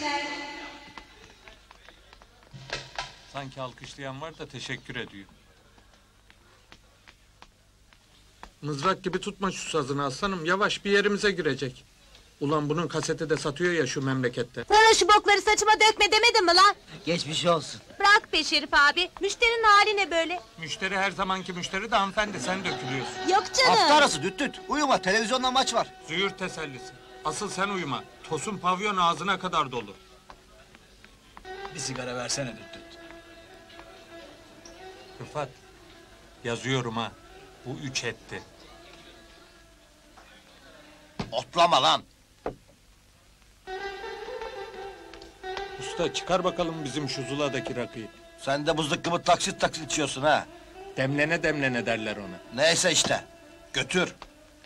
Sanki alkışlayan var da teşekkür ediyor. Mızrak gibi tutma şu sazını aslanım, yavaş bir yerimize girecek. Ulan bunun kaseti de satıyor ya şu memlekette. Sana şu bokları saçıma dökme demedim mi lan? Geçmiş olsun. Bırak be Şerif abi, müşterinin hali ne böyle? Müşteri her zamanki müşteri de hanımefendi, sen dökülüyorsun. Yok canım. Hafta arası düt düt. Uyuma, televizyonda maç var. Züğürt tesellisi. Asıl sen uyuma. Tosun pavyon ağzına kadar dolu. Bir sigara versene düt düt. Rıfat, yazıyorum ha. Bu 3 etti. Otlama lan. Usta çıkar bakalım bizim şu Zula'daki rakıyı. Sen de buzluk gibi taksit taksit içiyorsun ha. Demlene demlene derler ona. Neyse işte. Götür.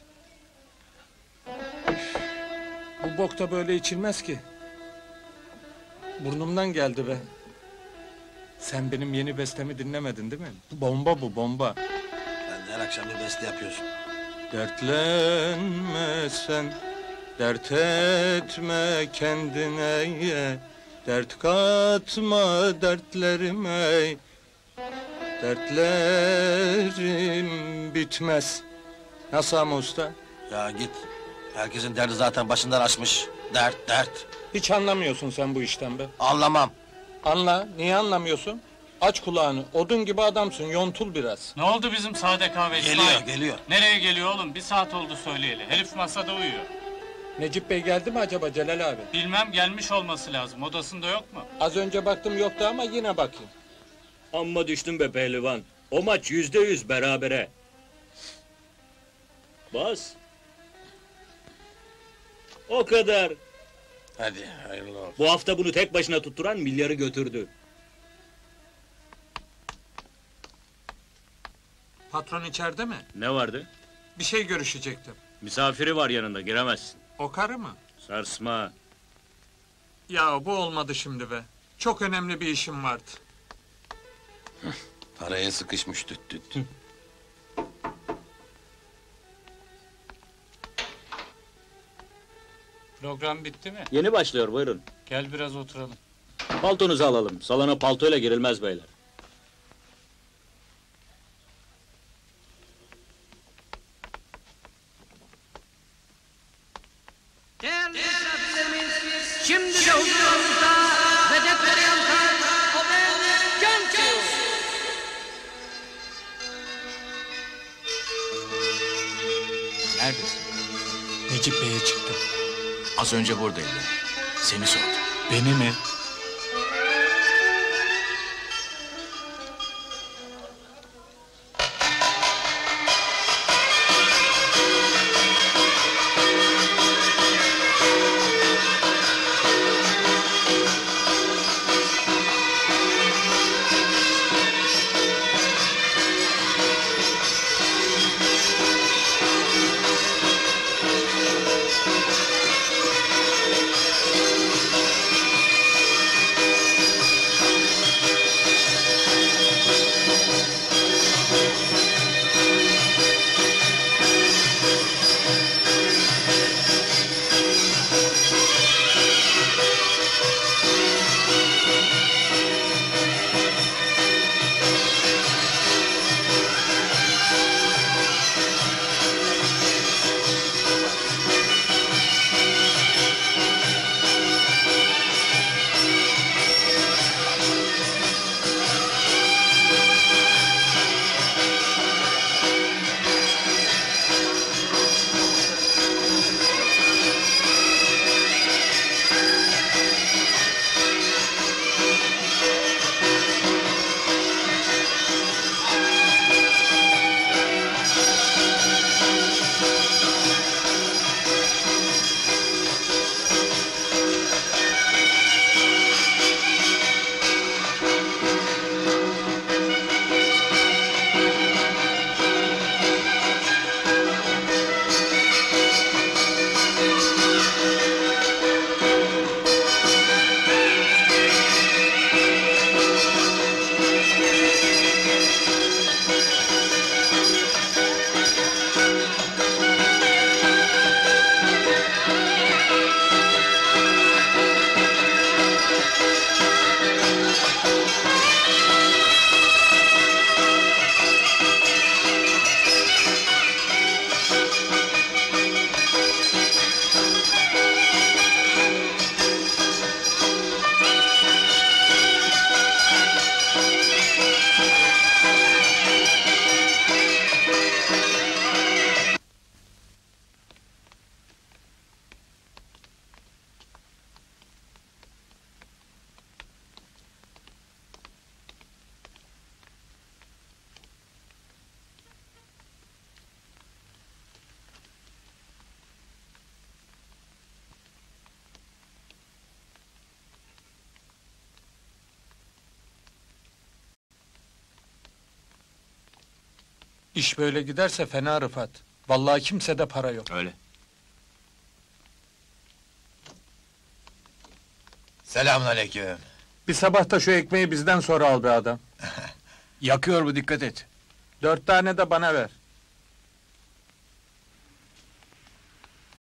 Bu bok da böyle içilmez ki. Burnumdan geldi be. Sen benim yeni bestemi dinlemedin değil mi? Bomba bu, bomba. Sen de her akşam bir beste yapıyorsun. Dertlenme sen, dert etme kendine, dert katma dertlerime, dertlerim bitmez. Nasıl ama usta? Ya git. Herkesin derdi zaten başından aşmış. Dert, dert. Hiç anlamıyorsun sen bu işten be. Anlamam. Anla, niye anlamıyorsun? Aç kulağını, odun gibi adamsın, yontul biraz. Ne oldu bizim sade kahve Geliyor, İsmail? geliyor. Nereye geliyor oğlum? Bir saat oldu söyleyeli. Herif masada uyuyor. Necip Bey geldi mi acaba Celal abi? Bilmem, gelmiş olması lazım. Odasında yok mu? Az önce baktım yoktu ama yine bakayım. Amma düştün be pehlivan. O maç %100 berabere. Bas. O kadar. Hadi, hayırlı olsun. Bu hafta bunu tek başına tutturan milyarı götürdü. Patron içeride mi? Ne vardı? Bir şey görüşecektim. Misafiri var yanında, giremezsin. O karı mı? Sarsma. Ya bu olmadı şimdi be. Çok önemli bir işim vardı. Paraya sıkışmış düt düt. Program bitti mi? Yeni başlıyor, buyurun. Gel biraz oturalım. Paltonuzu alalım. Salona paltoyla girilmez beyler. Değerli misafirlerimiz, şimdi de huzurunuzda Recep Perihan Kart, o ben Cançı. Neredesin? Necip Bey'e çıktım. Az önce buradaydı. Seni sordu. Beni mi? İş böyle giderse fena Rıfat. Vallahi kimsede para yok. Öyle. Selamünaleyküm. Bir sabah da şu ekmeği bizden sonra al be adam. Yakıyor bu, dikkat et. 4 tane de bana ver.